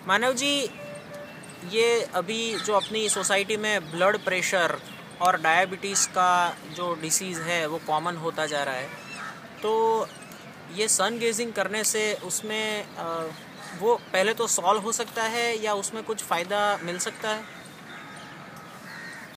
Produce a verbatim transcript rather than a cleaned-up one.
मानव जी, ये अभी जो अपनी सोसाइटी में ब्लड प्रेशर और डायबिटीज़ का जो डिसीज़ है वो कॉमन होता जा रहा है, तो ये सन गेजिंग करने से उसमें अ, वो पहले तो सॉल्व हो सकता है या उसमें कुछ फ़ायदा मिल सकता है?